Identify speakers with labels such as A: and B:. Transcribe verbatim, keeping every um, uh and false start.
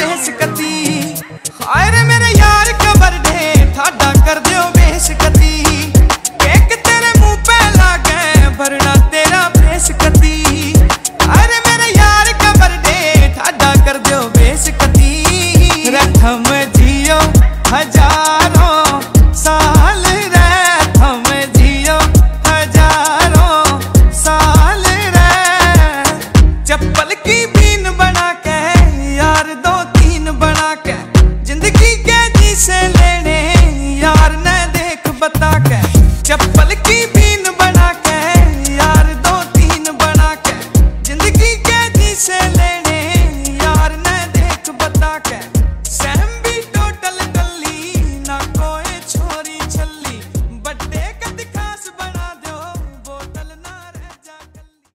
A: बेसकती। हाय रे मेरे यार का बर्थडे ठाडा कर दियो बेसकती। केक तेरे मुंह पे लागे भरना तेरा बेसकती। हाय रे मेरे यार का बर्थडे ठाडा कर दियो बेसकती। रखम जियो हजारों